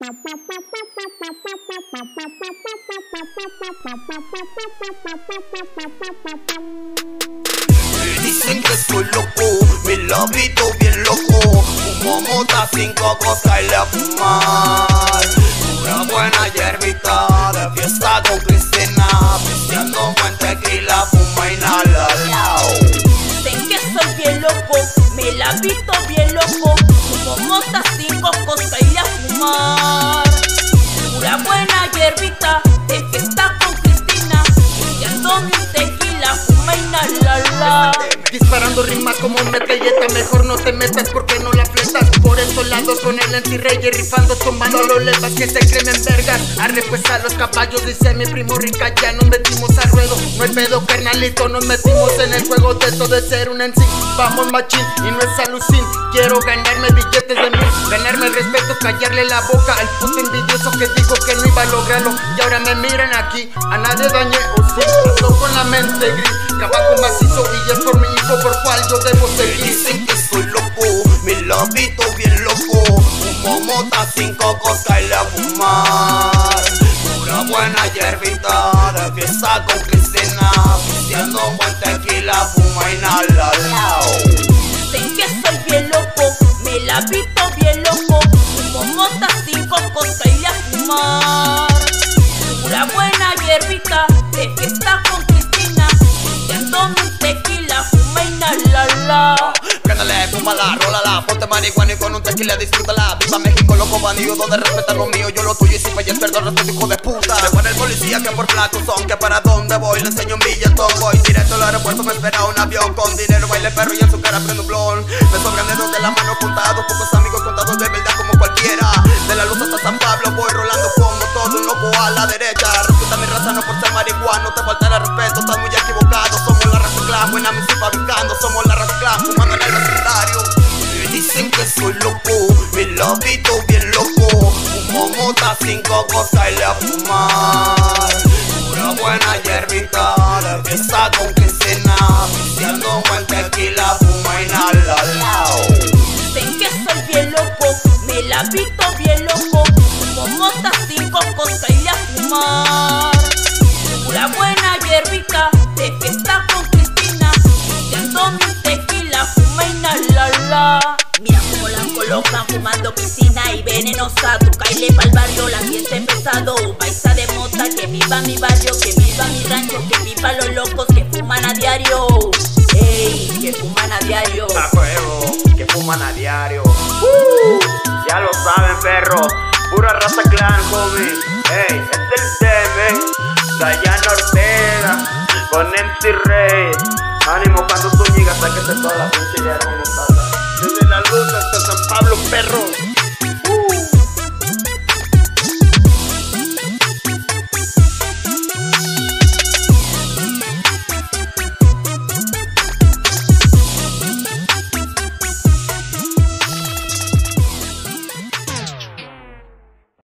Dicen que soy loco, me la visto bien loco. Fumo mota sin cocosa y le a fumar. Una buena hierbita de fiesta con Cristina. Pisteando buen tequila, fuma y inhala. Dicen que soy bien loco, me la visto bien loco. Fumo mota sin cocosa y le a fumar. Una buena hierbita de fiesta con Cristina. Pisteando un tequila, fuma y inhala. Disparando rimas como metralleta, mejor no te metas porque no la fletas. Por esos lados con el anti-rey rifando, tomando los levas que se creen en vergas. Arre pues a los caballos, dice mi primo rica, ya nos metimos al ruedo. No hay pedo carnalito, nos metimos en el juego de esto de ser un NSYNC. Vamos machín y no es alucin. Quiero ganarme billetes de mil, ganarme el respeto, callarle la boca al puto envidioso que dijo que no iba a lograrlo. Y ahora me miran aquí, a nadie dañé o sí. Ando con la mente gris, trabajo macizo y es por mi hijo por cual yo debo seguir. Dicen que soy loco, me la visto bien loco. Fumo mota sin cocosa y le a fumar. Una buena hierbita de fiesta con Cristina. Pisteando buen tequila, fuma y inhala. Dicen que soy bien loco, me la visto bien loco. Fumo mota sin cocosa y le a fumar. Una buena hierbita de fiesta con Cristina. Pisteando un tequila, fuma y inhala. Préndale, fúmala, rólala, ponte marihuana y con un tequila disfrútala. Viva México, loco bandido, donde respetan lo mío. Yo lo tuyo y si fallas perdón, respeto, hijo de puta. Me pone el policía que por flacos son, que para dónde voy. Le enseño un billetón, voy directo al aeropuerto, me espera un avión con dinero, baile perro y en su cara prendo un blon. Me sobran dedos de la mano contados, pocos amigos contados de verdad como cualquiera. De la luz hasta San Pablo voy rolando como todo un loco a la derecha. Respeta mi raza no por ser marihuana, no te faltará respeto, estás muy equivocado. Somos la raza clan, buena música fabricando, somos la raza clan, fumando en el vecindario. Dicen que soy loco, me la visto bien loco. Fumo mota sin cocosa y le a fumar. Una buena hierbita de fiesta con Cristina. Pisteando buen tequila, fuma y inhala. Dicen que soy bien loco, me la visto bien loco. Fumo mota sin cocosa y le a fumar. Una buena hierbita de fiesta con Cristina. Pisteando un tequila, fuma y inhala. Mira cómo la colocan fumando piscina y venenosa. Tu caile pa'l barrio, la fiesta empezado. Paisa de mota, que viva mi barrio, que viva mi rancho, que viva los locos que fuman a diario. Ey, que fuman a diario. A huevo, que fuman a diario. Ya lo saben, perro. Pura raza clan, homie. Ey, este es el tema. Dayan Ortega con MC Rey. Ánimo cuando tú llegas, sáquese toda la pinche hierba. Desde la luz hasta San Pablo, perros.